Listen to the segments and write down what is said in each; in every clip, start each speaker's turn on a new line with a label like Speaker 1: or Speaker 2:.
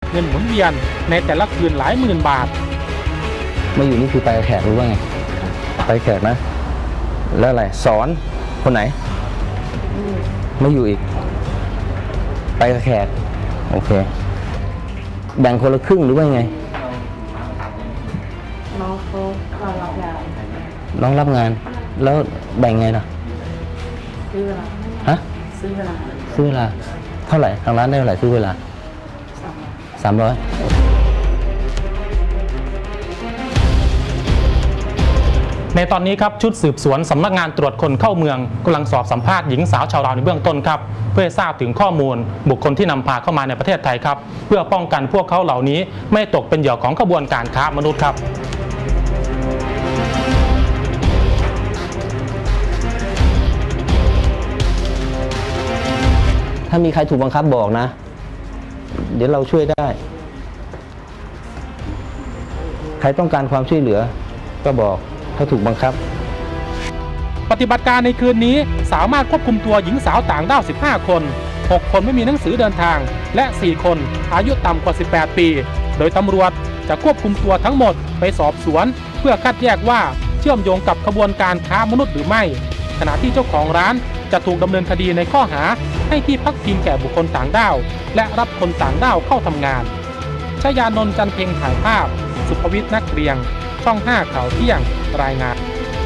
Speaker 1: เงินหมุนเวียนในแต่ละคืนหลายหมื่นบาท
Speaker 2: มาอยู่นี่คือไปแขกรู้ว่าไงไปแขกนะแล้วอะไรสอนคนไหนไม่อยู่อีกไปกับแขกโอเคแบ่งคนละครึ่งหรือว่าไง
Speaker 3: น้องเขารับงาน
Speaker 2: น้องรับงานแล้วแบ่งไงล่ะ
Speaker 3: ซื้อเวลา
Speaker 2: ฮะ
Speaker 3: ซื้อเวลา
Speaker 2: เท่าไหร่ทางร้านได้เท่าไหร่ซื้อเวลา300
Speaker 1: ในตอนนี้ครับชุดสืบสวนสำนักงานตรวจคนเข้าเมืองกำลังสอบสัมภาษณ์หญิงสาวชาวลาวในเบื้องต้นครับเพื่อทราบถึงข้อมูลบุคคลที่นำพาเข้ามาในประเทศไทยครับเพื่อป้องกันพวกเขาเหล่านี้ไม่ตกเป็นเหยื่อของขบวนการค้ามนุษย์ครับ
Speaker 2: ถ้ามีใครถูกบังคับบอกนะเดี๋ยวเราช่วยได้ใครต้องการความช่วยเหลือก็บอกถ้าถูกบังคับ
Speaker 1: ปฏิบัติการในคืนนี้สามารถควบคุมตัวหญิงสาวต่างด้าว15 คน6 คนไม่มีหนังสือเดินทางและ4 คนอายุต่ำกว่า18 ปีโดยตำรวจจะควบคุมตัวทั้งหมดไปสอบสวนเพื่อคัดแยกว่าเชื่อมโยงกับขบวนการค้ามนุษย์หรือไม่ขณะที่เจ้าของร้านจะถูกดำเนินคดีในข้อหาให้ที่พักพิงแก่บุคคลต่างด้าวและรับคนต่างด้าวเข้าทำงานชยานนท์ จันเพ็งถ่ายภาพสุภวิทย์ นักเรียงช่อง5ข่าวเที่ยงรายงาน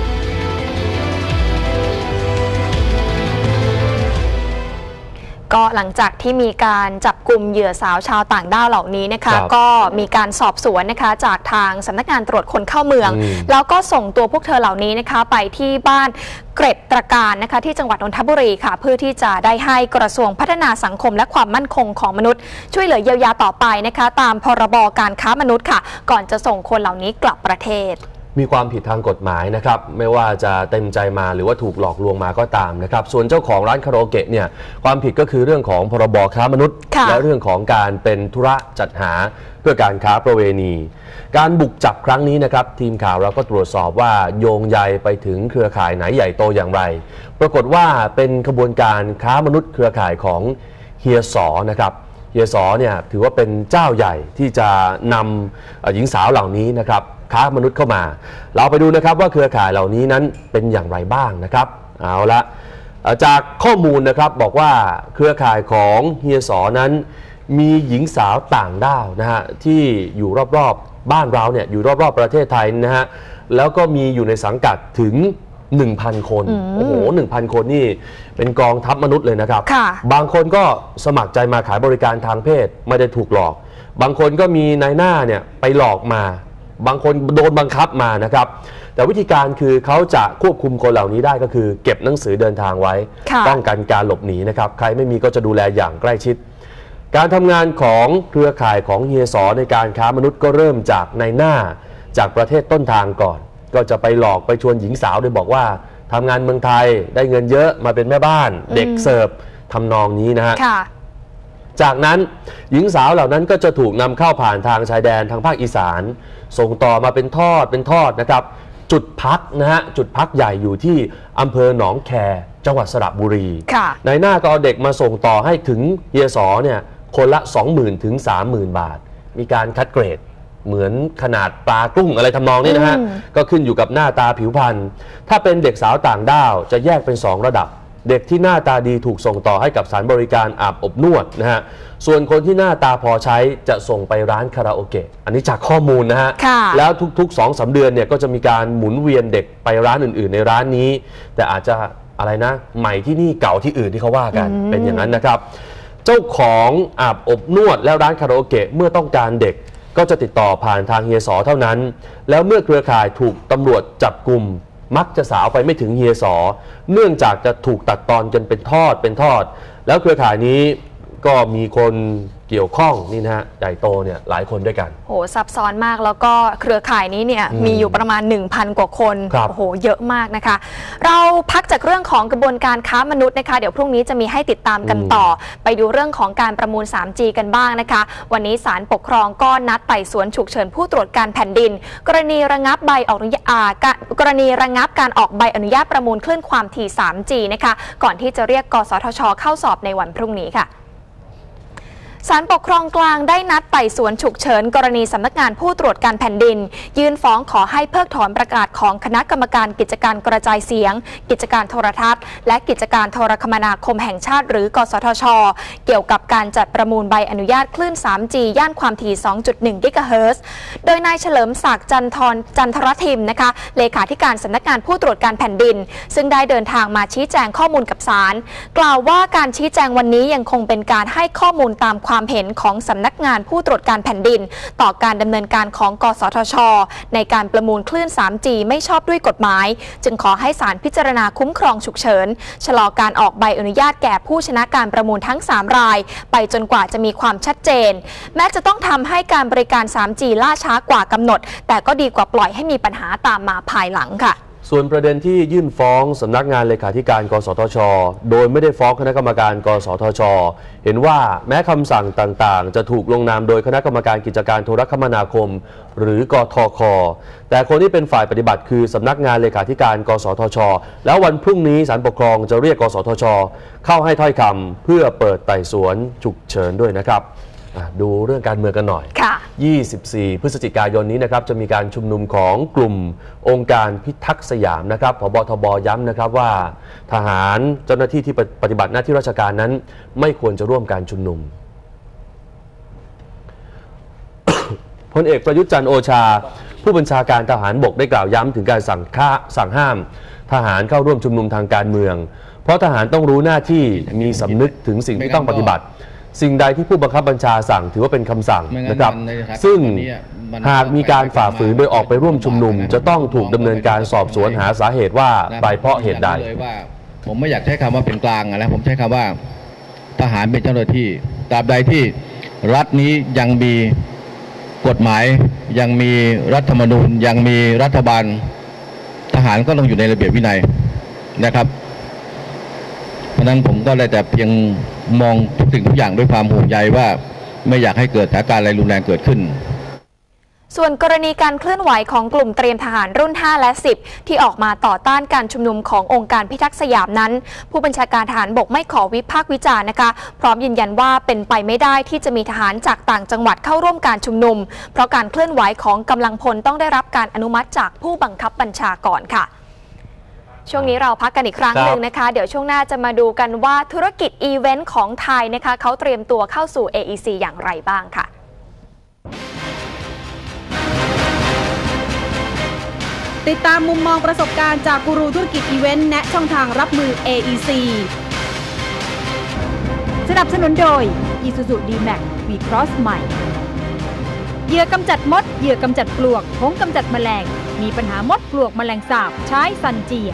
Speaker 4: ก็หลังจากที่มีการจับกลุ่มเหยื่อสาวชาวต่างด้าวเหล่านี้นะคะก็มีการสอบสวนนะคะจากทางสำนักงานตรวจคนเข้าเมืองแล้วก็ส่งตัวพวกเธอเหล่านี้นะคะไปที่บ้านเกร็ดตระการนะคะที่จังหวัดนนทบุรีค่ะเพื่อที่จะได้ให้กระทรวงพัฒนาสังคมและความมั่นคงของมนุษย์ช่วยเหลือเยียวยาต่อไปนะคะตามพรบการค้ามนุษย์ค่ะก่อนจะส่งคนเหล่านี้กลับประเทศ
Speaker 5: มีความผิดทางกฎหมายนะครับไม่ว่าจะเต็มใจมาหรือว่าถูกหลอกลวงมาก็ตามนะครับส่วนเจ้าของร้านคาราโอเกะเนี่ยความผิดก็คือเรื่องของพรบค้ามนุษย์และเรื่องของการเป็นธุระจัดหาเพื่อการค้าประเวณีการบุกจับครั้งนี้นะครับทีมข่าวเราก็ตรวจสอบว่าโยงใยไปถึงเครือข่ายไหนใหญ่โตอย่างไรปรากฏว่าเป็นขบวนการค้ามนุษย์เครือข่ายของเฮียสอนะครับเฮียสอเนี่ยถือว่าเป็นเจ้าใหญ่ที่จะนำหญิงสาวเหล่านี้นะครับค้ามนุษย์เข้ามาเราไปดูนะครับว่าเครือข่ายเหล่านี้นั้นเป็นอย่างไรบ้างนะครับเอาละจากข้อมูลนะครับบอกว่าเครือข่ายของเฮียสอนั้นมีหญิงสาวต่างด้าวนะฮะที่อยู่รอบๆบ้านเราเนี่ยอยู่รอบๆประเทศไทยนะฮะแล้วก็มีอยู่ในสังกัดถึง 1,000 คนโอ้โห 1,000 คนนี่เป็นกองทัพมนุษย์เลยนะครับบางคนก็สมัครใจมาขายบริการทางเพศไม่ได้ถูกหลอกบางคนก็มีนายหน้าเนี่ยไปหลอกมาบางคนโดนบังคับมานะครับแต่วิธีการคือเขาจะควบคุมคนเหล่านี้ได้ก็คือเก็บหนังสือเดินทางไว้ป้องกันการหลบหนีนะครับใครไม่มีก็จะดูแลอย่างใกล้ชิดการทำงานของเครือข่ายของเฮียสอในการค้ามนุษย์ก็เริ่มจากนายหน้าจากประเทศต้นทางก่อนก็จะไปหลอกไปชวนหญิงสาวโดยบอกว่าทำงานเมืองไทยได้เงินเยอะมาเป็นแม่บ้านเด็กเสิร์ฟทำนองนี้นะฮะจากนั้นหญิงสาวเหล่านั้นก็จะถูกนำเข้าผ่านทางชายแดนทางภาคอีสานส่งต่อมาเป็นทอดนะครับจุดพักนะฮะจุดพักใหญ่อยู่ที่อำเภอหนองแคจังหวัดสระบุรีในหน้าก็เอาเด็กมาส่งต่อให้ถึงเฮียสอเนี่ยคนละ 20,000 ถึง 30,000 บาทมีการคัดเกรดเหมือนขนาดปลากุ้งอะไรทำนองนี้นะฮะก็ขึ้นอยู่กับหน้าตาผิวพรรณถ้าเป็นเด็กสาวต่างด้าวจะแยกเป็น2ระดับเด็กที่หน้าตาดีถูกส่งต่อให้กับสถานบริการอาบอบนวดนะฮะส่วนคนที่หน้าตาพอใช้จะส่งไปร้านคาราโอเกะอันนี้จากข้อมูลนะฮะแล้วทุกๆ 2-3 เดือนเนี่ยก็จะมีการหมุนเวียนเด็กไปร้านอื่นๆในร้านนี้แต่อาจจะอะไรนะใหม่ที่นี่เก่าที่อื่นที่เขาว่ากันเป็นอย่างนั้นนะครับเจ้าของอาบอบนวดและร้านคาราโอเกะเมื่อต้องการเด็กก็จะติดต่อผ่านทางเฮียสอเท่านั้นแล้วเมื่อเครือข่ายถูกตำรวจจับกุมมักจะสาวไปไม่ถึงเฮียสอเนื่องจากจะถูกตัดตอนจนเป็นทอดแล้วเครือข่ายนี้ก็มีคนเกี่ยวข้องนี่นะฮะใหญ่โตเนี่ยหลายคนด้วยกัน
Speaker 4: โหซับซ้อนมากแล้วก็เครือข่ายนี้เนี่ยมีอยู่ประมาณ 1,000 กว่าคนโอ้โหเยอะมากนะคะเราพักจากเรื่องของกระบวนการค้ามนุษย์นะคะเดี๋ยวพรุ่งนี้จะมีให้ติดตามกันต่อไปดูเรื่องของการประมูล 3G กันบ้างนะคะวันนี้ศาลปกครองก็นัดไต่สวนฉุกเฉินผู้ตรวจการแผ่นดินกรณีระงับการออกใบอนุญาตประมูลคลื่นความถี่ 3G นะคะก่อนที่จะเรียกกสทช.เข้าสอบในวันพรุ่งนี้ค่ะศาลปกครองกลางได้นัดไต่สวนฉุกเฉินกรณีสำนักงานผู้ตรวจการแผ่นดินยื่นฟ้องขอให้เพิกถอนประกาศของคณะกรรมการกิจการกระจายเสียงกิจการโทรทัศน์และกิจการโทรคมนาคมแห่งชาติหรือกสทช.เกี่ยวกับการจัดประมูลใบอนุญาตคลื่น 3G ย่านความถี่ 2.1 กิกะเฮิรตซ์โดยนายเฉลิมศักดิ์จันทรทิมนะคะเลขาธิการสำนักงานผู้ตรวจการแผ่นดินซึ่งได้เดินทางมาชี้แจงข้อมูลกับศาลกล่าวว่าการชี้แจงวันนี้ยังคงเป็นการให้ข้อมูลตามความเห็นของสำนักงานผู้ตรวจการแผ่นดินต่อการดำเนินการของกสทช.ในการประมูลคลื่น 3G ไม่ชอบด้วยกฎหมายจึงขอให้ศาลพิจารณาคุ้มครองฉุกเฉินชะลอการออกใบอนุญาตแก่ผู้ชนะการประมูลทั้ง3รายไปจนกว่าจะมีความชัดเจนแม้จะต้องทำให้การบริการ 3G ล่าช้ากว่ากำหนดแต่ก็ดีกว่าปล่อยให้มีปัญหาตามมาภายหลังค่ะ
Speaker 5: ส่วนประเด็นที่ยื่นฟ้องสำนักงานเลขาธิการกสทช.โดยไม่ได้ฟ้องคณะกรรมการกสทช.เห็นว่าแม้คำสั่งต่างๆจะถูกลงนามโดยคณะกรรมการกิจการโทรคมนาคมหรือกทค.แต่คนที่เป็นฝ่ายปฏิบัติคือสำนักงานเลขาธิการกสทช.แล้ววันพรุ่งนี้ศาลปกครองจะเรียกกสทช.เข้าให้ถ้อยคำเพื่อเปิดไต่สวนฉุกเฉินด้วยนะครับดูเรื่องการเมืองกันหน่อย 24 พฤศจิกายนนี้นะครับจะมีการชุมนุมของกลุ่มองค์การพิทักษ์สยามนะครับผบ.ทบ.ย้ำนะครับว่าทหารเจ้าหน้าที่ที่ปฏิบัติหน้าที่ราชการนั้นไม่ควรจะร่วมการชุมนุม พลเอกประยุทธ์จันทร์โอชาผู้บัญชาการทหารบกได้กล่าวย้ำถึงการสั่งห้ามทหารเข้าร่วมชุมนุมทางการเมืองเพราะทหารต้องรู้หน้าที่มีสำนึกถึงสิ่งที่ต้องปฏิบัติสิ่งใดที่ผู้บังคับบัญชาสั่งถือว่าเป็นคำสั่งนะครับซึ่งหากมีการฝ่าฝืนโดยออกไปร่วมชุมนุมจะต้องถูกดำเนินการสอบสวนหาสาเหตุว่าไปเพราะเหตุใด
Speaker 6: ผมไม่อยากใช้คำว่าเป็นกลางนะผมใช้คำว่าทหารเป็นเจ้าหน้าที่ตราบใดที่รัฐนี้ยังมีกฎหมายยังมีรัฐธรรมนูญยังมีรัฐบาลทหารก็ต้องอยู่ในระเบียบวินัยนะครับเพราะนั้นผมก็เลยแต่เพียงมองทุกสิ่งทุกอย่างด้วยความห่วงใยว่าไม่อยากให้เกิดสถานการณ์อะไรรุนแรงเกิดขึ้น
Speaker 4: ส่วนกรณีการเคลื่อนไหวของกลุ่มเตรียมทหารรุ่น 5 และ 10 ที่ออกมาต่อต้านการชุมนุมขององค์การพิทักษ์สยามนั้นผู้บัญชาการทหารบกไม่ขอวิพากษ์วิจารณ์นะคะพร้อมยืนยันว่าเป็นไปไม่ได้ที่จะมีทหารจากต่างจังหวัดเข้าร่วมการชุมนุมเพราะการเคลื่อนไหวของกำลังพลต้องได้รับการอนุมัติจากผู้บังคับบัญชาก่อนค่ะช่วงนี้เราพักกันอีกครั้งหนึ่งนะคะเดี๋ยวช่วงหน้าจะมาดูกันว่าธุรกิจอีเวนต์ของไทยนะคะเขาเตรียมตัวเข้าสู่ AEC อย่างไรบ้างค่ะ
Speaker 7: ติดตามมุมมองประสบการณ์จากกูรูธุรกิจอีเวนต์แนะช่องทางรับมือ AEC สนับสนุนโดย Isuzu D-Max V-Cross ใหม่เหยื่อกำจัดมดเหยื่อกำจัดปลวกผงกำจัดแมลงมีปัญหามดปลวกแมลงสาบใช้ซันเจีย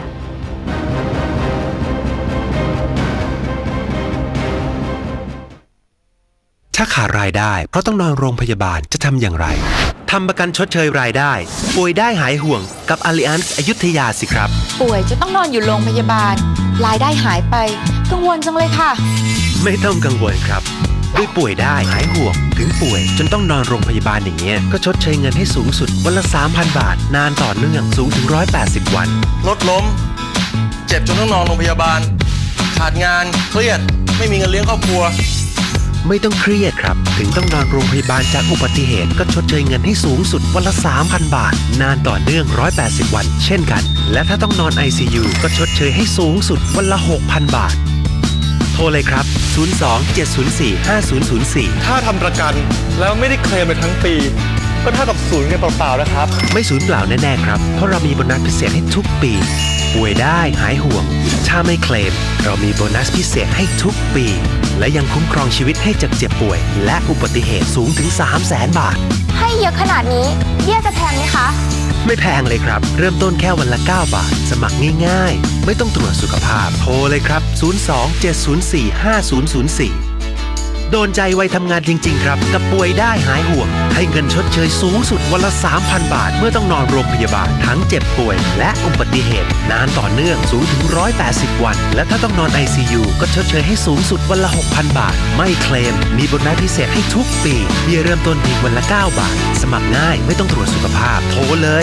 Speaker 8: ถ้าขาดรายได้เพราะต้องนอนโรงพยาบาลจะทำอย่างไรทำประกันชดเชยรายได้ป่วยได้หายห่วงกับ Allianz อยุธยาสิครับ
Speaker 9: ป่วยจะต้องนอนอยู่โรงพยาบาลรายได้หายไปกังวลจังเลยค่ะ
Speaker 8: ไม่ต้องกังวลครับด้วยป่วยได้หายห่วงถึงป่วยจนต้องนอนโรงพยาบาลอย่างเงี้ยก็ชดเชยเงินให้สูงสุดวันละ 3,000 บาทนานต่อเนื่องสูงถึง180วัน
Speaker 10: รถล้มเจ็บจนต้องนอนโรงพยาบาลขาดงานเครียดไม่มีเงินเลี้ยงครอบครัว
Speaker 8: ไม่ต้องเครียดครับถึงต้องนอนโรงพยาบาลจากอุบัติเหตุก็ชดเชยเงินให้สูงสุดวันละ 3,000 บาทนานต่อเนื่อง180วันเช่นกันและถ้าต้องนอน ICU ก็ชดเชยให้สูงสุดวันละ 6,000 บาทโทรเลยครับ02-704-5004
Speaker 10: ถ้าทำประกันแล้วไม่ได้เคลมไปทั้งปีก็เท่ากับศูนย์เงินเปล่าๆนะครับ
Speaker 8: ไม่สูญเปล่าแน่ๆครับเพราะเรามีโบนัสพิเศษให้ทุกปีป่วยได้หายห่วงถ้าไม่เคลมเรามีโบนัสพิเศษให้ทุกปีและยังคุ้มครองชีวิตให้จากเจ็บป่วยและอุบัติเหตุสูงถึง 300,000 บาท
Speaker 4: ให้เยอะขนาดนี้เบี้ยจะแพงไหมคะ
Speaker 8: ไม่แพงเลยครับเริ่มต้นแค่วันละ9 บาทสมัครง่ายๆไม่ต้องตรวจสุขภาพโทรเลยครับ02-704-5004โดนใจวัยทำงานจริงๆครับกับป่วยได้หายห่วงให้เงินชดเชยสูงสุดวันละ 3,000 บาทเมื่อต้องนอนโรงพยาบาลทั้งเจ็บป่วยและอุบัติเหตุนานต่อเนื่องสูงถึง180วันและถ้าต้องนอน ICU ก็ชดเชยให้สูงสุดวันละ 6,000 บาทไม่เคลมมีโบนัสพิเศษให้ทุกปีเบี้ยเริ่มต้นเพียงวันละ9 บาทสมัครง่ายไม่ต้องตรวจสุขภาพโทรเลย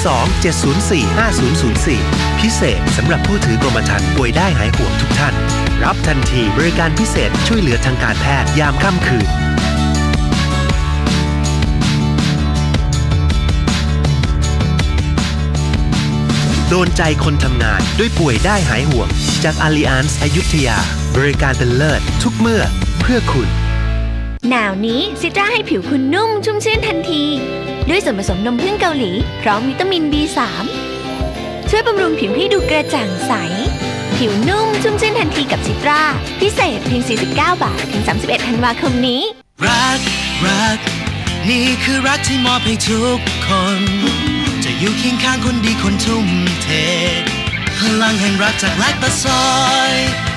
Speaker 8: 02-704-5004พิเศษสำหรับผู้ถือกรมธรรม์ป่วยได้หายห่วงทุกท่านรับทันทีบริการพิเศษช่วยเหลือทางการแพทย์ยามค่ำคืนโดนใจคนทำงานด้วยป่วยได้หายห่วงจาก Allianz อยุธยาบริการเป็นเลิศทุกเมื่อเพื่อคุณ
Speaker 11: หนาวนี้ซิตราให้ผิวคุณนุ่มชุ่มชื่นทันทีด้วยส่วนผสมนมผึ้งเกาหลีพร้อมวิตามิน B3 ช่วยบำรุงผิวให้ดูกระจ่างใสผิวนุ่มชุ่มชื่นทันทีกับซิตราพิเศษเพียง49 บาทถึง31 ธันวาคมนี้
Speaker 12: รักนี่คือรักที่มอบให้ทุกคนจะอยู่เคียงข้างคนดีคนทุ่มเทพลังแห่งรักจากแลคตาซอย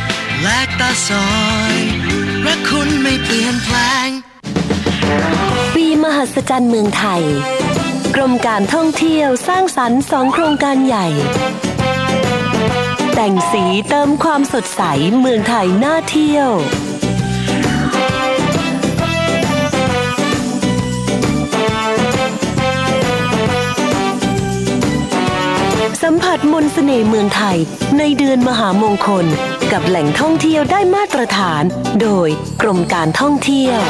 Speaker 12: รักคุณไม่เปลี่ยนแปลง
Speaker 13: ปีมหัศจรรย์เมืองไทยกรมการท่องเที่ยวสร้างสรรค์2 โครงการใหญ่แต่งสีเติมความสดใสเมืองไทยน่าเที่ยวสัมผัสมนต์เสน่ห์เมืองไทยในเดือนมหามงคลกับแหล่งท่องเที่ยวได้มาตรฐานโดยกรมการท่องเที่ยว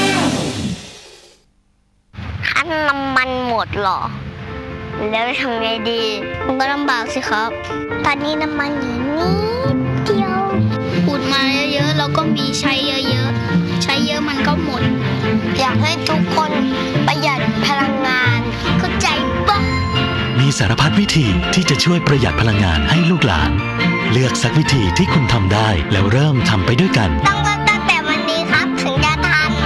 Speaker 14: คันน้ำมันหมดหรอแล้วทำไงดีมันก็ลำบากสิครับตอนนี้น้ำมันอยู่นิดเดียวขุดมาเยอะๆแล้วก็มีใช้เยอะๆใช้เยอะมันก็หมดอยากให้ทุกคนประหยัดพลังงานเข้าใจปะ
Speaker 15: มีสารพัดวิธีที่จะช่วยประหยัดพลังงานให้ลูกหลานเลือกสักวิธีที่คุณทำได้แล้วเริ่มทำไปด้วยกัน
Speaker 14: ต้องเริ่มตั้งแต่วันนี้ครับถึงจะทัน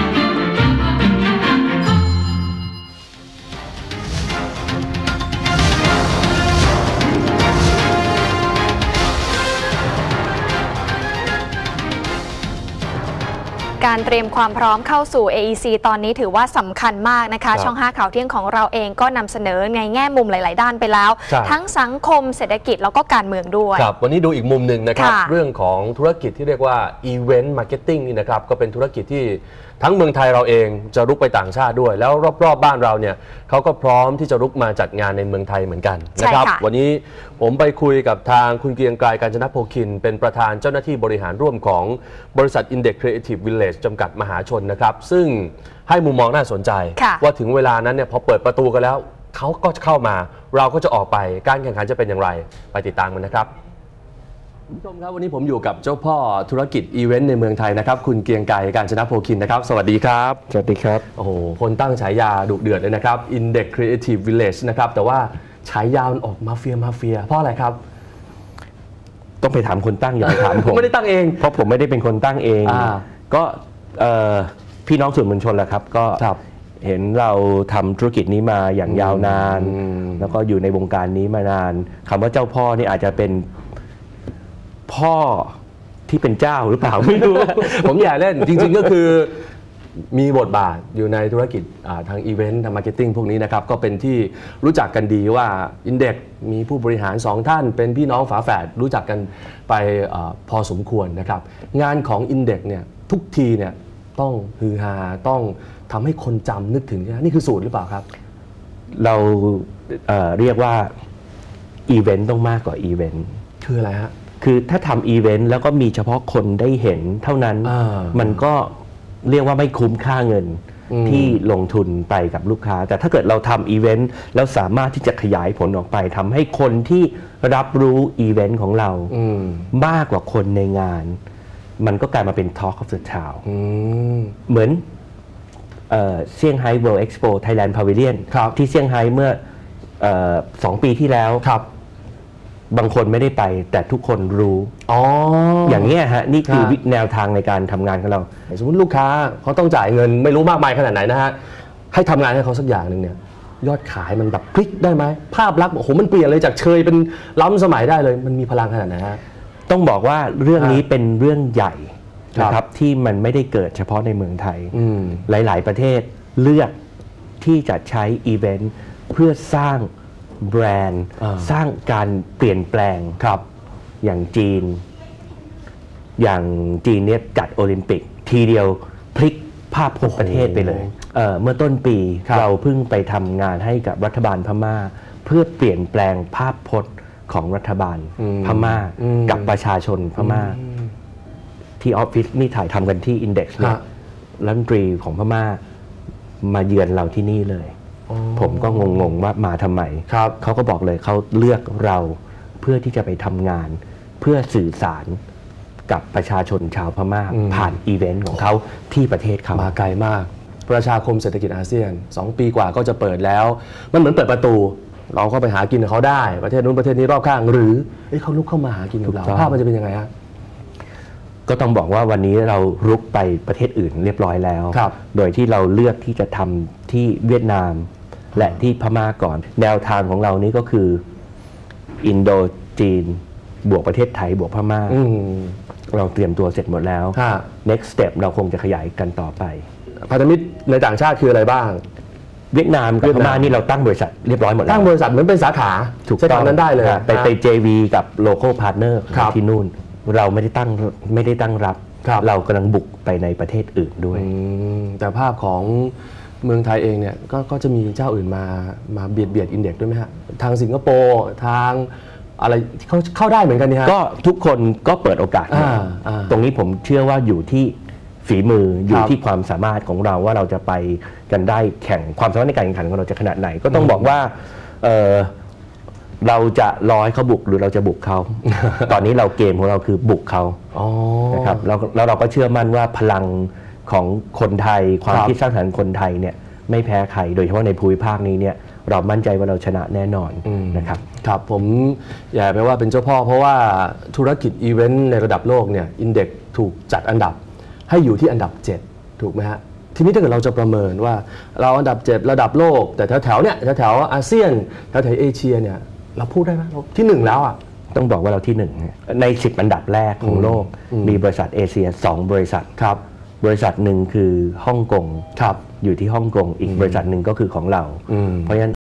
Speaker 4: การเตรียมความพร้อมเข้าสู่ AEC ตอนนี้ถือว่าสำคัญมากนะคะช่อง5ข่าวเที่ยงของเราเองก็นำเสนอในแง่มุมหลายๆด้านไปแล้วทั้งสังคมเศรษฐกิจแล้วก็การเมืองด้วย
Speaker 5: ครับวันนี้ดูอีกมุมหนึ่งนะครับเรื่องของธุรกิจที่เรียกว่า Event Marketing นี่นะครับก็เป็นธุรกิจที่ทั้งเมืองไทยเราเองจะรุกไปต่างชาติด้วยแล้วรอบๆบ้านเราเนี่ยเขาก็พร้อมที่จะรุกมาจัดงานในเมืองไทยเหมือนกันนะครับวันนี้ผมไปคุยกับทางคุณเกรียงไกร กาญจนโภคินเป็นประธานเจ้าหน้าที่บริหารร่วมของบริษัท Index Creative Village จำกัดมหาชนนะครับซึ่งให้มุมมองน่าสนใจว่าถึงเวลานั้นเนี่ยพอเปิดประตูกันแล้วเขาก็จะเข้ามาเราก็จะออกไปการแข่งขันจะเป็นอย่างไรไปติดตามกันนะครับคุณผู้ชมครับวันนี้ผมอยู่กับเจ้าพ่อธุรกิจอีเวนต์ในเมืองไทยนะครับคุณเกรียงไกร กาญจนโภคินนะครับสวัสดีครับ
Speaker 2: สวัสดีครับ
Speaker 5: โอ้โหคนตั้งฉายาดุเดือดเลยนะครับ Index Creative Village นะครับแต่ว่าฉายาออกมาเฟียเพราะอะไรครับ
Speaker 2: ต้องไปถามคนตั้งอย่าไปถามผม
Speaker 5: ไม่ได้ตั้งเอง
Speaker 2: เพราะผมไม่ได้เป็นคนตั้งเองก็พี่น้องสื่อมวลชนแหละครับก็เห็นเราทำธุรกิจนี้มาอย่างยาวนานแล้วก็อยู่ในวงการนี้มานานคำว่าเจ้าพ่อนี่อาจจะเป็นพ่อที่เป็นเจ้าหรือเปล่าไม่รู้
Speaker 5: ผมอย่าเล่นจริงๆก็คือมีบทบาทอยู่ในธุรกิจทางอีเวนต์ทางมาร์เก็ตติ้งพวกนี้นะครับก็เป็นที่รู้จักกันดีว่า Index มีผู้บริหาร2ท่านเป็นพี่น้องฝาแฝดรู้จักกันไปพอสมควรนะครับงานของ Index เนี่ยทุกทีเนี่ยต้องฮือฮาต้องทำให้คนจำนึกถึงนี่คือสูตรหรือเปล่าครับ
Speaker 2: เราเรียกว่าอีเวนต์ต้องมากกว่าอีเวนต์
Speaker 5: คืออะไรฮะ
Speaker 2: คือถ้าทำอีเวนต์แล้วก็มีเฉพาะคนได้เห็นเท่านั้นมันก็เรียกว่าไม่คุ้มค่าเงินที่ลงทุนไปกับลูกค้าแต่ถ้าเกิดเราทำอีเวนต์แล้วสามารถที่จะขยายผลออกไปทำให้คนที่รับรู้อีเวนต์ของเรามากกว่าคนในงานมันก็กลายมาเป็น Talk of the Town เหมือนเซี่ยงไฮ้ World Expo Thailand Pavilion ที่เซี่ยงไฮ้เมื่อ2 ปีที่แล้วบางคนไม่ได้ไปแต่ทุกคนรู้อย่างนี้ฮะนี่คือแนวทางในการทำงานของเรา
Speaker 5: สมมติลูกค้าเขาต้องจ่ายเงินไม่รู้มากมายขนาดไหนนะฮะให้ทำงานให้เขาสักอย่างหนึ่งเนี่ยยอดขายมันแบบพลิกได้ไหมภาพลักษณ์โอ้โหมันเปลี่ยนเลยจากเชยเป็นล้ำสมัยได้เลยมันมีพลังขนาดไหนฮะ
Speaker 2: ต้องบอกว่าเรื่องนี้เป็นเรื่องใหญ่นะครับที่มันไม่ได้เกิดเฉพาะในเมืองไทยหลายๆประเทศเลือกที่จะใช้อีเวนต์เพื่อสร้างแบรนด์สร้างการเปลี่ยนแปลงครับอย่างจีนเนี่ยจัดโอลิมปิกทีเดียวพลิกภาพพจน์ประเทศไปเลยเมื่อต้นปีเราเพิ่งไปทำงานให้กับรัฐบาลพม่าเพื่อเปลี่ยนแปลงภาพพจน์ของรัฐบาลพม่ากับประชาชนพม่าที่ออฟฟิศนี่ถ่ายทำกันที่ Index เนี่ย
Speaker 16: รัฐมนตรีของพม่ามาเยือนเราที่นี่เลยผมก็งงว่ามาทำไมเขาก็บอกเลยเขาเลือกเราเพื่อที่จะไปทำงานเพื่อสื่อสารกับประชาชนชาวพม่าผ่านอีเวนต์ของเขาที่ประเทศเขา
Speaker 5: มาไกลมากประชาคมเศรษฐกิจอาเซียน2 ปีกว่าก็จะเปิดแล้วมันเหมือนเปิดประตูเราก็ไปหากินกับเขาได้ประเทศนู้นประเทศนี้รอบข้างหรือเขาลุกเข้ามาหากินกับเราภาพมันจะเป็นยังไงฮะ
Speaker 16: ก็ต้องบอกว่าวันนี้เรารุกไปประเทศอื่นเรียบร้อยแล้วโดยที่เราเลือกที่จะทำที่เวียดนามและที่พม่าก่อนแนวทางของเรานี้ก็คืออินโดจีนบวกประเทศไทยบวกพม่าเราเตรียมตัวเสร็จหมดแล้ว next step เราคงจะขยายกันต่อไป
Speaker 5: พันธมิตรในต่างชาติคืออะไรบ้าง
Speaker 16: เวียดนามกับพม่านี่เราตั้งบริษัทเรียบร้อยหมดแล้ว
Speaker 5: ตั้งบริษัทเหมือนเป็นสาขา
Speaker 16: ถูกต้อง
Speaker 5: นั้นได้เลย
Speaker 16: ไป JV กับ local partner ที่นู่นเราไม่ได้ตั้งรับเรากำลังบุกไปในประเทศอื่นด้วย
Speaker 5: แต่ภาพของเมืองไทยเองเนี่ยก็จะมีเจ้าอื่นมาเบียดอินเด็กซ์ด้วยไหมฮะทางสิงคโปร์ทางอะไรเขาเข้าได้เหมือนกันนี่ฮะ
Speaker 16: ก็ทุกคนก็เปิดโอกาสตรงนี้ผมเชื่อว่าอยู่ที่ฝีมืออยู่ที่ความสามารถของเราว่าเราจะไปกันได้แข่งความสามารถในการแข่งขันของเราจะขนาดไหนก็ต้องบอกว่าเราจะรอให้เขาบุกหรือเราจะบุกเขา ตอนนี้เราเกมของเราคือบุกเขานะครับแล้วเราก็เชื่อมั่นว่าพลังของคนไทยความคิดสร้างสรรค์คนไทยเนี่ยไม่แพ้ใครโดยเฉพาะในภูมิภาคนี้เนี่ยเรามั่นใจว่าเราชนะแน่นอนนะครับ
Speaker 5: ครับผมอย่าไปว่าเป็นเจ้าพ่อเพราะว่าธุรกิจอีเวนต์ในระดับโลกเนี่ยอินเด็กซ์ถูกจัดอันดับให้อยู่ที่อันดับ7ถูกไหมฮะทีนี้ถ้าเกิดเราจะประเมินว่าเราอันดับ7ระดับโลกแต่แถวๆเนี่ยแถวอาเซียนแถวเอเชียเนี่ยเราพูดได้ไหมเราที่1แล้วอ่ะ
Speaker 16: ต้องบอกว่าเราที่1ใน10อันดับแรกของโลกมีบริษัทเอเชีย2บริษัท
Speaker 5: ครับ
Speaker 16: บริษัทหนึ่งคือฮ่องกงอยู่ที่ฮ่องกงอีกบริษัทหนึ่งก็คือของเราเพราะฉะนั้น